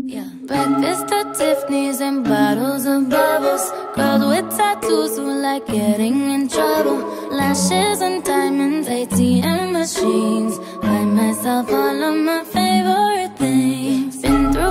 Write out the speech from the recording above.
Yeah. Breakfast at Tiffany's and bottles of bubbles. Girls with tattoos who like getting in trouble. Lashes and diamonds, ATM machines.